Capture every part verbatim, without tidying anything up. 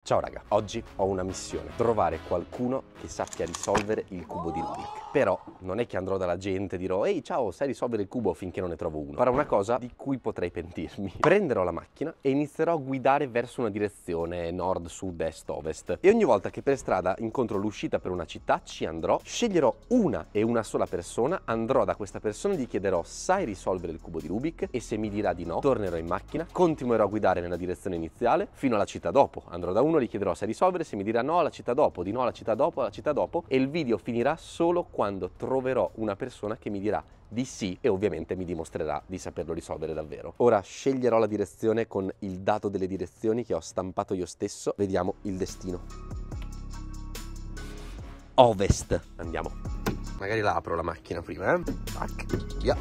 Ciao raga, oggi ho una missione, trovare qualcuno che sappia risolvere il cubo di Rubik. Però non è che andrò dalla gente e dirò ehi ciao, sai risolvere il cubo, finché non ne trovo uno. Farò una cosa di cui potrei pentirmi. Prenderò la macchina e inizierò a guidare verso una direzione nord, sud, est, ovest. E ogni volta che per strada incontro l'uscita per una città ci andrò, sceglierò una e una sola persona, andrò da questa persona e gli chiederò sai risolvere il cubo di Rubik? E se mi dirà di no, tornerò in macchina, continuerò a guidare nella direzione iniziale fino alla città dopo. Andrò da uno, gli chiederò se risolvere, se mi dirà no alla città dopo, di no alla città dopo, alla città dopo, e il video finirà solo quando troverò una persona che mi dirà di sì e ovviamente mi dimostrerà di saperlo risolvere davvero. Ora sceglierò la direzione con il dato delle direzioni che ho stampato io stesso. Vediamo il destino. Ovest. Andiamo. Magari la apro la macchina prima, eh? Tac, via.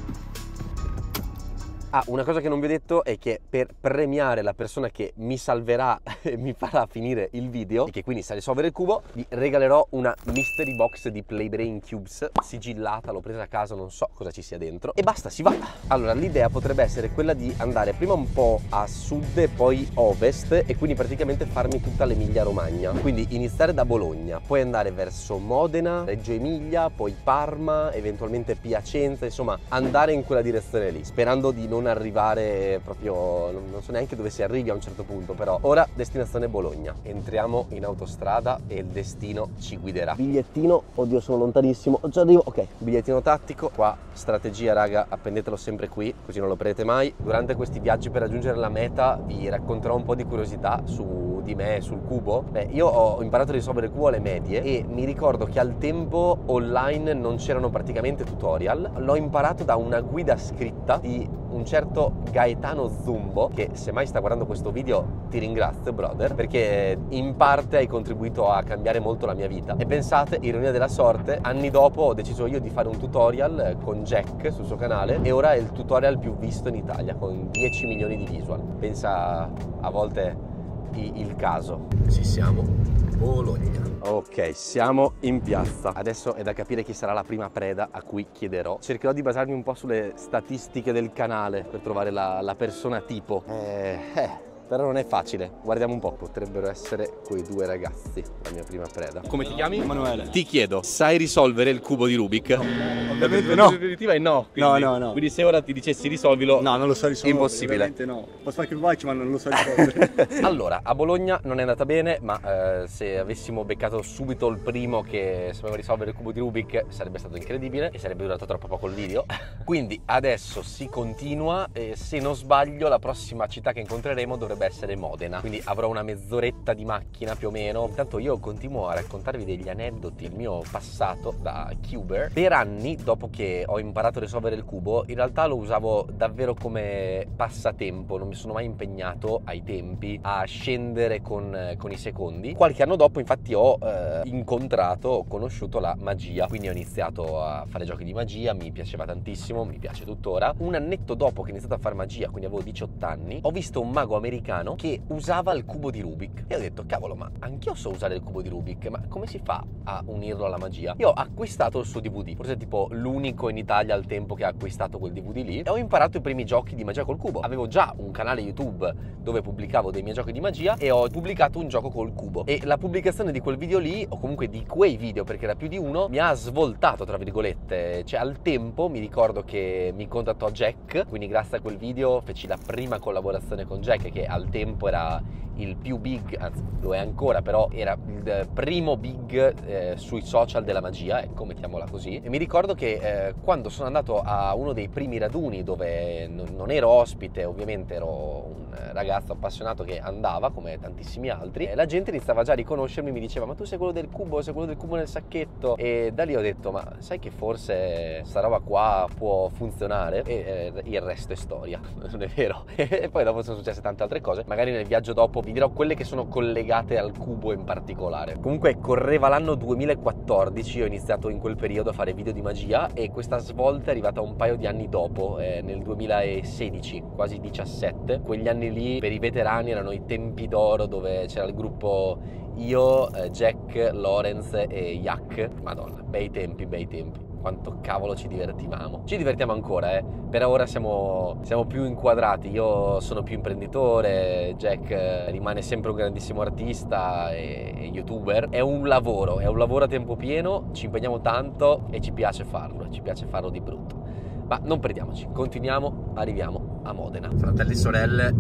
Ah, una cosa che non vi ho detto è che per premiare la persona che mi salverà e mi farà finire il video, e che quindi sa risolvere il cubo, vi regalerò una mystery box di Playbrain Cubes sigillata, l'ho presa a casa, non so cosa ci sia dentro. E basta, si va! Allora, l'idea potrebbe essere quella di andare prima un po' a sud e poi ovest, e quindi praticamente farmi tutta l'Emilia Romagna. Quindi iniziare da Bologna, poi andare verso Modena, Reggio Emilia, poi Parma, eventualmente Piacenza, insomma andare in quella direzione lì, sperando di non arrivare proprio, non so neanche dove si arrivi a un certo punto, però ora destinazione Bologna. Entriamo in autostrada e il destino ci guiderà. Bigliettino, oddio sono lontanissimo, ci arrivo, ok, bigliettino tattico, qua strategia raga, appendetelo sempre qui così non lo perdete mai. Durante questi viaggi per raggiungere la meta vi racconterò un po' di curiosità su di me, sul cubo. Beh, io ho imparato a risolvere il cubo alle medie e mi ricordo che al tempo online non c'erano praticamente tutorial, l'ho imparato da una guida scritta di un certo Gaetano Zumbo, che se mai sta guardando questo video ti ringrazio brother, perché in parte hai contribuito a cambiare molto la mia vita. E pensate, ironia della sorte, anni dopo ho deciso io di fare un tutorial con Jack sul suo canale e ora è il tutorial più visto in Italia con dieci milioni di visual. Pensa a volte il caso. Ci siamo, Bologna. Ok, siamo in piazza. Adesso è da capire chi sarà la prima preda a cui chiederò. Cercherò di basarmi un po' sulle statistiche del canale per trovare la, la persona tipo. Eh, eh. Però non è facile, guardiamo un po', potrebbero essere quei due ragazzi, la mia prima preda. Come ti chiami? Emanuele. Ti chiedo, sai risolvere il cubo di Rubik? No, ovviamente no. La definitiva è no. Quindi, no, no, no. Quindi se ora ti dicessi risolvilo, no, non lo so risolvere. Impossibile. Ovviamente no. Posso anche provarci, ma non lo so risolvere. Allora, a Bologna non è andata bene, ma eh, se avessimo beccato subito il primo che sapeva risolvere il cubo di Rubik sarebbe stato incredibile e sarebbe durato troppo poco il video. Quindi adesso si continua e se non sbaglio la prossima città che incontreremo dovrebbe essere Modena. Quindi avrò una mezz'oretta di macchina più o meno. Intanto io continuo a raccontarvi degli aneddoti, il mio passato da cuber. Per anni, dopo che ho imparato a risolvere il cubo, in realtà lo usavo davvero come passatempo, non mi sono mai impegnato ai tempi a scendere con, con i secondi. Qualche anno dopo infatti ho eh, incontrato, ho conosciuto la magia, quindi ho iniziato a fare giochi di magia, mi piaceva tantissimo, mi piace tuttora. Un annetto dopo che ho iniziato a fare magia, quindi avevo diciotto anni, ho visto un mago americano che usava il cubo di Rubik e ho detto cavolo, ma anch'io so usare il cubo di Rubik, ma come si fa a unirlo alla magia? Io ho acquistato il suo D V D, forse tipo l'unico in Italia al tempo che ha acquistato quel D V D lì, e ho imparato i primi giochi di magia col cubo. Avevo già un canale YouTube dove pubblicavo dei miei giochi di magia e ho pubblicato un gioco col cubo, e la pubblicazione di quel video lì, o comunque di quei video perché era più di uno, mi ha svoltato tra virgolette. Cioè al tempo mi ricordo che mi contattò Jack, quindi grazie a quel video feci la prima collaborazione con Jack, che al tempo era il più big, anzi lo è ancora, però era il primo big eh, sui social della magia, ecco, mettiamola così. E mi ricordo che eh, quando sono andato a uno dei primi raduni dove non, non ero ospite, ovviamente ero un ragazzo appassionato che andava come tantissimi altri, e la gente iniziava già a riconoscermi, mi diceva ma tu sei quello del cubo, sei quello del cubo nel sacchetto, e da lì ho detto ma sai che forse sta roba qua può funzionare, e eh, il resto è storia, non è vero? E poi dopo sono successe tante altre cose, magari nel viaggio dopo vi dirò quelle che sono collegate al cubo in particolare. Comunque correva l'anno duemilaquattordici, ho iniziato in quel periodo a fare video di magia e questa svolta è arrivata un paio di anni dopo, eh, nel duemilasedici, quasi diciassette. Quegli anni lì per i veterani erano i tempi d'oro dove c'era il gruppo io, eh, Jack, Lorenz e Yak. Madonna, bei tempi, bei tempi. quanto cavolo ci divertivamo. Ci divertiamo ancora, eh. Per ora siamo, siamo più inquadrati. Io sono più imprenditore, Jack rimane sempre un grandissimo artista e, e youtuber. È un lavoro, è un lavoro a tempo pieno, ci impegniamo tanto e ci piace farlo, ci piace farlo di brutto. Ma non perdiamoci, continuiamo, arriviamo a Modena. Fratelli e sorelle,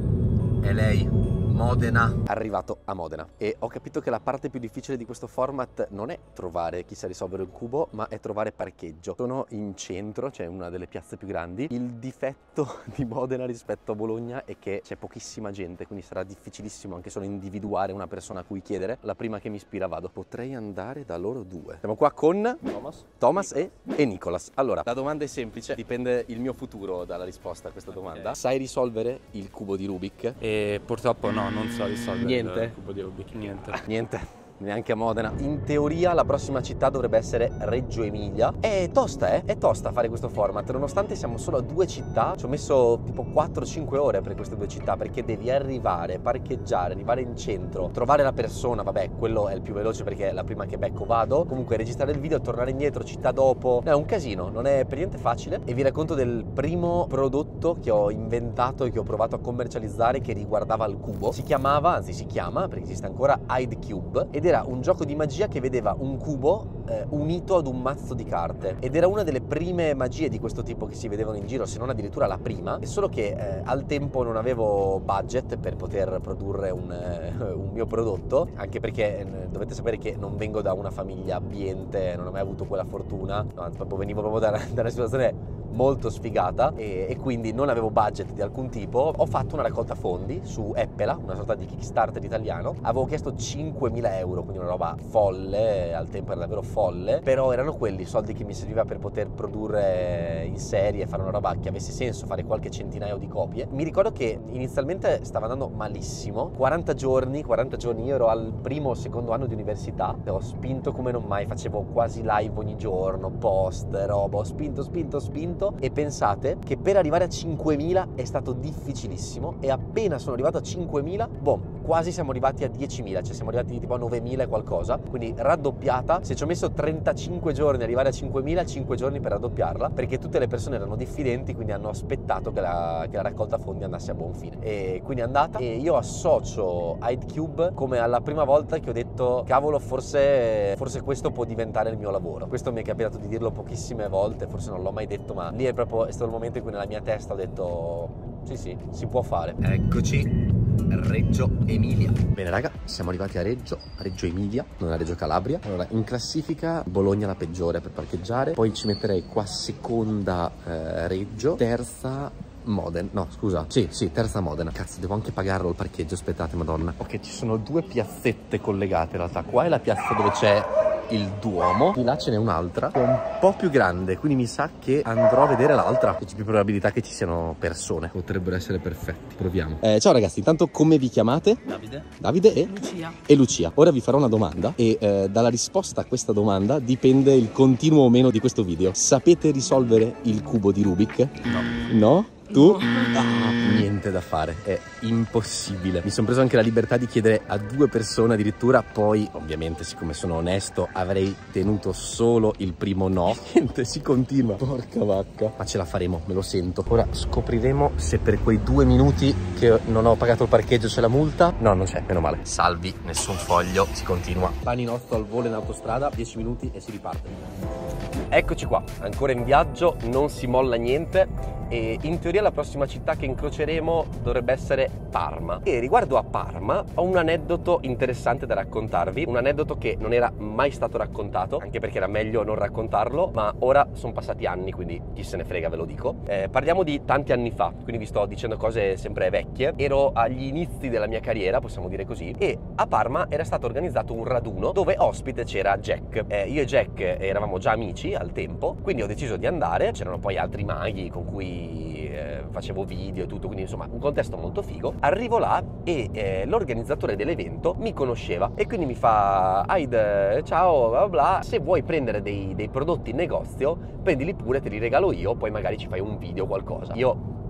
è lei. Modena. Arrivato a Modena e ho capito che la parte più difficile di questo format non è trovare chi sa risolvere un cubo, ma è trovare parcheggio. Sono in centro, cioè una delle piazze più grandi. Il difetto di Modena rispetto a Bologna è che c'è pochissima gente, quindi sarà difficilissimo anche solo individuare una persona a cui chiedere. La prima che mi ispira vado. Potrei andare da loro due. Siamo qua con Thomas, Thomas e, e Nicolas. Allora, la domanda è semplice, dipende il mio futuro dalla risposta a questa domanda. Okay. Sai risolvere il cubo di Rubik? E purtroppo no, non so risolvere Niente? il cubo di Rubik, niente. Niente. Neanche a Modena. In teoria la prossima città dovrebbe essere Reggio Emilia. È tosta, eh? È tosta fare questo format. Nonostante siamo solo a due città, ci ho messo tipo quattro cinque ore per queste due città, perché devi arrivare, parcheggiare, arrivare in centro, trovare la persona. Vabbè, quello è il più veloce perché è la prima che becco vado. Comunque registrare il video, tornare indietro, città dopo. No, è un casino, non è per niente facile. E vi racconto del primo prodotto che ho inventato e che ho provato a commercializzare che riguardava il cubo. Si chiamava, anzi si chiama, perché esiste ancora, Hide Cube, ed era un gioco di magia che vedeva un cubo eh, unito ad un mazzo di carte, ed era una delle prime magie di questo tipo che si vedevano in giro, se non addirittura la prima. È solo che eh, al tempo non avevo budget per poter produrre un, eh, un mio prodotto, anche perché eh, dovete sapere che non vengo da una famiglia abbiente, non ho mai avuto quella fortuna, no, anzi, proprio venivo proprio da, da una situazione molto sfigata e, e quindi non avevo budget di alcun tipo. Ho fatto una raccolta fondi su Eppela, una sorta di Kickstarter italiano. Avevo chiesto cinquemila euro, quindi una roba folle, al tempo era davvero folle, però erano quelli i soldi che mi serviva per poter produrre in serie, fare una roba che avesse senso, fare qualche centinaio di copie. Mi ricordo che inizialmente stava andando malissimo, quaranta giorni, quaranta giorni, io ero al primo o secondo anno di università, ho spinto come non mai, facevo quasi live ogni giorno, post, roba, ho spinto, spinto, spinto. E pensate che per arrivare a cinquemila è stato difficilissimo, e appena sono arrivato a cinquemila, boh, quasi siamo arrivati a diecimila, cioè siamo arrivati tipo a novemila e qualcosa, quindi raddoppiata. Se ci ho messo trentacinque giorni ad arrivare a cinquemila, cinque giorni per raddoppiarla, perché tutte le persone erano diffidenti, quindi hanno aspettato che la, che la raccolta fondi andasse a buon fine, e quindi è andata. E io associo Hide Cube come alla prima volta che ho detto cavolo, forse, forse questo può diventare il mio lavoro. Questo mi è capitato di dirlo pochissime volte, forse non l'ho mai detto, ma lì è proprio è stato il momento in cui nella mia testa ho detto sì sì, si può fare. Eccoci, Reggio Emilia. Bene raga, siamo arrivati a Reggio, a Reggio Emilia, non a Reggio Calabria. Allora, in classifica Bologna la peggiore per parcheggiare, poi ci metterei qua seconda eh, Reggio, terza Modena, no scusa, sì sì, terza Modena. Cazzo, devo anche pagarlo il parcheggio, aspettate, madonna. Ok, ci sono due piazzette collegate in realtà. Qua è la piazza dove c'è il Duomo, di là ce n'è un'altra che è un po' più grande, quindi mi sa che andrò a vedere l'altra. C'è più probabilità che ci siano persone, potrebbero essere perfetti. Proviamo. Eh, ciao ragazzi, intanto come vi chiamate? Davide. Davide e? Lucia. E Lucia. Ora vi farò una domanda e eh, dalla risposta a questa domanda dipende il continuo o meno di questo video. Sapete risolvere il cubo di Rubik? No. No? Tu? No. Ah, niente da fare, è impossibile. Mi sono preso anche la libertà di chiedere a due persone addirittura, poi ovviamente siccome sono onesto avrei tenuto solo il primo no. Niente, si continua. Porca vacca. Ma ce la faremo, me lo sento. Ora scopriremo se per quei due minuti che non ho pagato il parcheggio c'è la multa. No, non c'è, meno male. Salvi, nessun foglio, si continua. Paninotto al volo in autostrada, dieci minuti e si riparte. Eccoci qua, ancora in viaggio, non si molla niente. E in teoria la prossima città che incroceremo dovrebbe essere Parma. E riguardo a Parma ho un aneddoto interessante da raccontarvi, un aneddoto che non era mai stato raccontato, anche perché era meglio non raccontarlo, ma ora sono passati anni, quindi chi se ne frega, ve lo dico. Eh, parliamo di tanti anni fa, quindi vi sto dicendo cose sempre vecchie. Ero agli inizi della mia carriera, possiamo dire così, e a Parma era stato organizzato un raduno dove ospite c'era Jack. Eh, io e Jack eravamo già amici al tempo, quindi ho deciso di andare. C'erano poi altri maghi con cui eh, facevo video e tutto, quindi insomma un contesto molto figo. Arrivo là e eh, l'organizzatore dell'evento mi conosceva e quindi mi fa: Aid, ciao, bla bla, se vuoi prendere dei, dei prodotti in negozio prendili pure, te li regalo io, poi magari ci fai un video o qualcosa. Io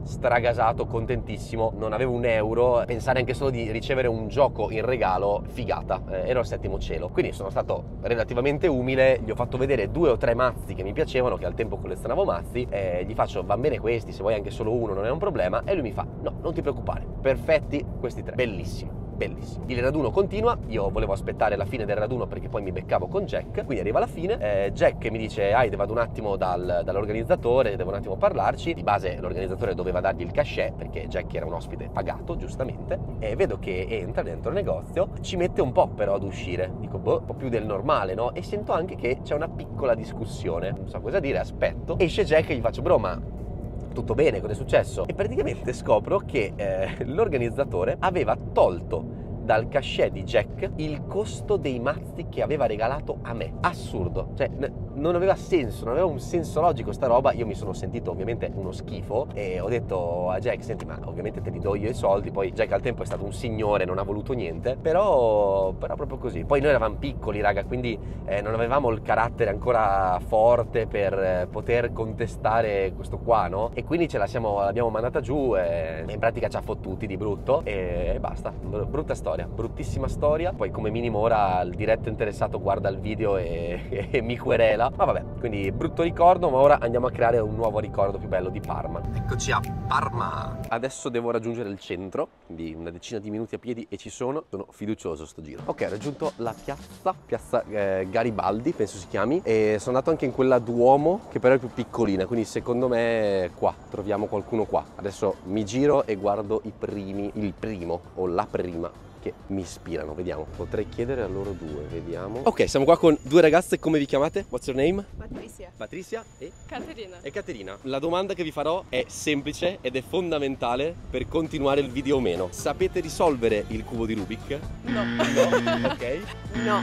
stragasato, contentissimo, non avevo un euro, pensare anche solo di ricevere un gioco in regalo, figata, eh, ero al settimo cielo. Quindi sono stato relativamente umile, gli ho fatto vedere due o tre mazzi che mi piacevano, che al tempo collezionavo mazzi, e gli faccio va bene questi, se vuoi anche solo uno non è un problema, e lui mi fa no, non ti preoccupare, perfetti questi tre, bellissimi. Bellissimo. Il raduno continua, io volevo aspettare la fine del raduno perché poi mi beccavo con Jack, quindi arriva la fine, eh, Jack mi dice Aide vado un attimo dal, dall'organizzatore, devo un attimo parlarci, di base l'organizzatore doveva dargli il cachet perché Jack era un ospite pagato giustamente, e vedo che entra dentro il negozio, ci mette un po' però ad uscire, dico boh, un po' più del normale, no? E sento anche che c'è una piccola discussione, non so cosa dire, aspetto, esce Jack e gli faccio bro ma tutto bene, cosa è successo? E praticamente scopro che eh, l'organizzatore aveva tolto dal cachet di Jack il costo dei mazzi che aveva regalato a me. Assurdo, cioè non aveva senso, non aveva un senso logico sta roba. Io mi sono sentito ovviamente uno schifo e ho detto a Jack senti ma ovviamente te li do io i soldi. Poi Jack al tempo è stato un signore, non ha voluto niente, però, però proprio così. Poi noi eravamo piccoli raga, quindi eh, non avevamo il carattere ancora forte per eh, poter contestare questo qua, no? E quindi ce la siamo, l'abbiamo mandata giù e in pratica ci ha fottuti di brutto e basta. Brutta storia, bruttissima storia. Poi come minimo ora il diretto interessato guarda il video e, e mi querela. Ma vabbè, quindi brutto ricordo, ma ora andiamo a creare un nuovo ricordo più bello di Parma. Eccoci a Parma. Adesso devo raggiungere il centro, quindi una decina di minuti a piedi e ci sono. Sono fiducioso sto giro. Ok, ho raggiunto la piazza, piazza eh, Garibaldi, penso si chiami, e sono andato anche in quella Duomo, che però è più piccolina, quindi secondo me qua troviamo qualcuno qua. Adesso mi giro e guardo i primi, il primo o la prima che mi ispirano, vediamo. Potrei chiedere a loro due, vediamo. Ok, siamo qua con due ragazze, come vi chiamate? What's your name? Patricia. Patricia e? Caterina. E Caterina. La domanda che vi farò è semplice ed è fondamentale per continuare il video o meno. Sapete risolvere il cubo di Rubik? No. No? Ok? No.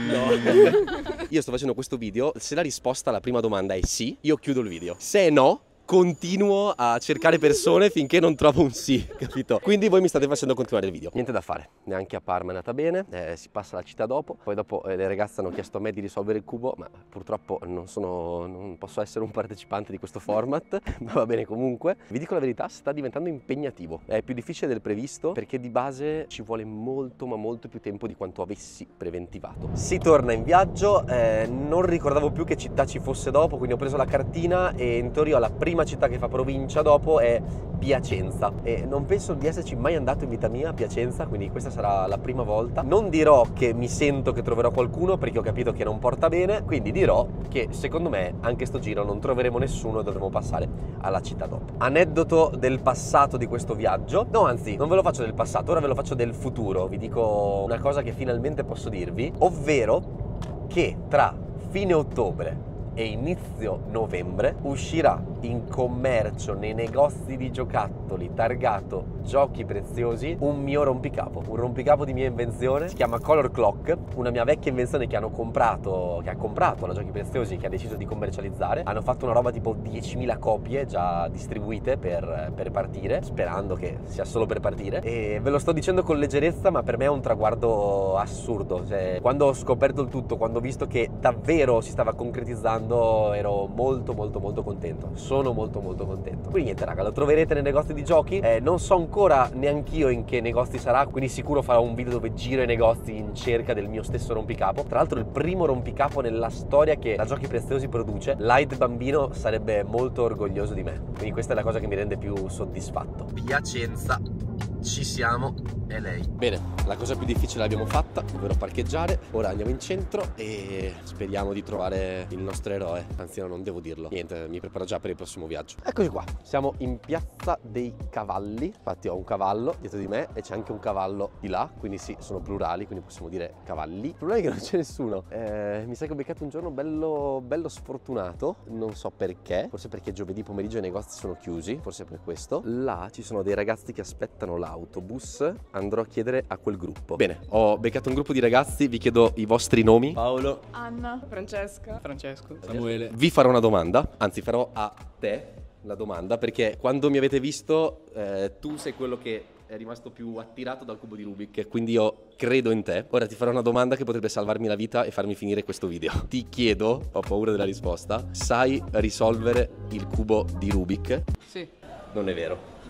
No. Io sto facendo questo video, se la risposta alla prima domanda è sì, io chiudo il video. Se è no, continuo a cercare persone finché non trovo un sì, capito? Quindi voi mi state facendo continuare il video. Niente da fare, neanche a Parma è andata bene, eh, si passa la città dopo. Poi dopo eh, le ragazze hanno chiesto a me di risolvere il cubo, ma purtroppo non sono, non posso essere un partecipante di questo format, ma va bene comunque. Vi dico la verità, sta diventando impegnativo, è più difficile del previsto perché di base ci vuole molto ma molto più tempo di quanto avessi preventivato. Si torna in viaggio, eh, non ricordavo più che città ci fosse dopo, quindi ho preso la cartina e in teoria la prima città che fa provincia dopo è Piacenza e non penso di esserci mai andato in vita mia a Piacenza, quindi questa sarà la prima volta. Non dirò che mi sento che troverò qualcuno perché ho capito che non porta bene, quindi dirò che secondo me anche sto giro non troveremo nessuno e dovremo passare alla città dopo. Aneddoto del passato di questo viaggio, no anzi non ve lo faccio del passato, ora ve lo faccio del futuro. Vi dico una cosa che finalmente posso dirvi, ovvero che tra fine ottobre e inizio novembre uscirà in commercio nei negozi di giocattoli targato giochi preziosi un mio rompicapo, un rompicapo di mia invenzione, si chiama Color Clock, una mia vecchia invenzione che hanno comprato, che ha comprato la Giochi Preziosi, che ha deciso di commercializzare. Hanno fatto una roba tipo diecimila copie già distribuite per, per partire, sperando che sia solo per partire, e ve lo sto dicendo con leggerezza ma per me è un traguardo assurdo. Cioè, quando ho scoperto il tutto, quando ho visto che davvero si stava concretizzando, ero molto molto molto contento, sono molto molto contento. Quindi niente raga, lo troverete nei negozi di giochi, eh, non so ancora neanch'io in che negozi sarà, quindi sicuro farò un video dove giro i negozi in cerca del mio stesso rompicapo. Tra l'altro il primo rompicapo nella storia che la Giochi Preziosi produce. L'Aide bambino sarebbe molto orgoglioso di me, quindi questa è la cosa che mi rende più soddisfatto. Piacenza, ci siamo, è lei. Bene, la cosa più difficile l'abbiamo fatta, ovvero parcheggiare. Ora andiamo in centro e speriamo di trovare il nostro eroe. Anzi no, non devo dirlo. Niente, mi preparo già per il prossimo viaggio. Eccoci qua, siamo in Piazza dei Cavalli. Infatti ho un cavallo dietro di me e c'è anche un cavallo di là, quindi sì, sono plurali, quindi possiamo dire cavalli. Il problema è che non c'è nessuno. eh, Mi sa che ho beccato un giorno bello, bello sfortunato, non so perché. Forse perché giovedì pomeriggio i negozi sono chiusi, forse per questo. Là ci sono dei ragazzi che aspettano l'autobus, andrò a chiedere a quel gruppo. Bene, ho beccato un gruppo di ragazzi, vi chiedo i vostri nomi. Paolo, Anna. Francesca. Francesco, Samuele. Vi farò una domanda, anzi farò a te la domanda, perché quando mi avete visto eh, tu sei quello che è rimasto più attirato dal cubo di Rubik, quindi io credo in te. Ora ti farò una domanda che potrebbe salvarmi la vita e farmi finire questo video. Ti chiedo, ho paura della risposta, sai risolvere il cubo di Rubik? Sì, Non è vero. giuro.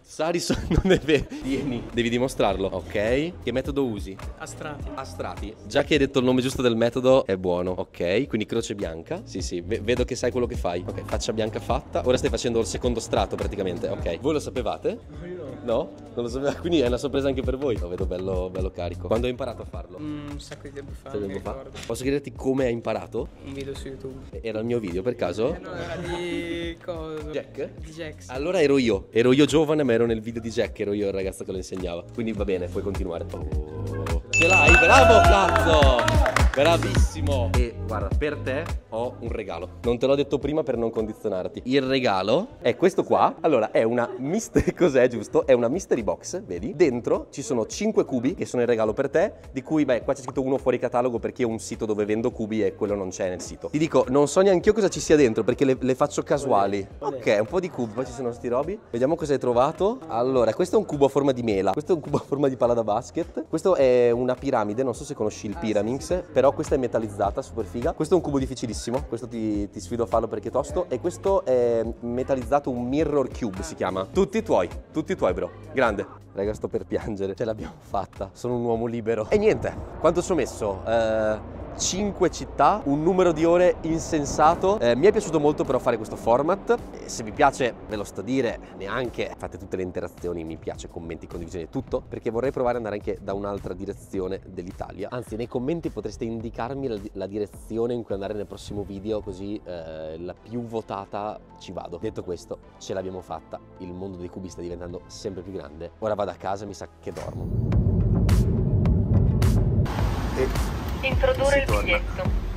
Sarison non è vero. Tieni, devi dimostrarlo, ok? Che metodo usi? A strati. A strati. Già che hai detto il nome giusto del metodo, è buono, ok? Quindi croce bianca. Sì, sì, v- vedo che sai quello che fai. Ok, faccia bianca fatta. Ora stai facendo il secondo strato praticamente, ok? Voi lo sapevate? No? Non lo sapevate? Quindi è una sorpresa anche per voi. Lo vedo bello, bello carico. Quando hai imparato a farlo? Mm, un sacco di tempo fa, Sai non mi tempo fa? ricordo. Posso chiederti come hai imparato? Un video su YouTube. Era il mio video per caso? Eh, no, era di cosa? Jack? Di Jax. Allora ero io, ero io giovane ma ero nel video di Jack, ero io il ragazzo che lo insegnava. Quindi va bene, puoi continuare. Oh. Ce l'hai, bravo cazzo! Bravissimo! E guarda, per te ho un regalo. Non te l'ho detto prima per non condizionarti. Il regalo è questo qua. Allora, è una mystery, cos'è giusto? È una mystery box, vedi? Dentro ci sono cinque cubi che sono il regalo per te, di cui, beh, qua c'è scritto uno fuori catalogo perché ho un sito dove vendo cubi e quello non c'è nel sito. Ti dico, non so neanche io cosa ci sia dentro perché le, le faccio casuali. Ok, un po' di cubi, poi ci sono sti robi. Vediamo cosa hai trovato. Allora, questo è un cubo a forma di mela, questo è un cubo a forma di palla da basket, questo è una piramide, non so se conosci il Pyraminx, però questa è metallizzata, super figa. Questo è un cubo difficilissimo, questo ti, ti sfido a farlo perché è tosto. E questo è metallizzato, un mirror cube si chiama. Tutti tuoi, tutti tuoi bro, grande. Raga, sto per piangere, ce l'abbiamo fatta, sono un uomo libero. E niente, quanto ci ho messo? Eh... cinque città, un numero di ore insensato. Eh, mi è piaciuto molto però fare questo format. E se vi piace, ve lo sto a dire, neanche fate tutte le interazioni, mi piace, commenti, condivisioni, tutto, perché vorrei provare ad andare anche da un'altra direzione dell'Italia. Anzi, nei commenti potreste indicarmi la, la direzione in cui andare nel prossimo video, così eh, la più votata ci vado. Detto questo, ce l'abbiamo fatta, il mondo dei cubi sta diventando sempre più grande. Ora vado a casa, mi sa che dormo. E Introdurre si il torna. biglietto.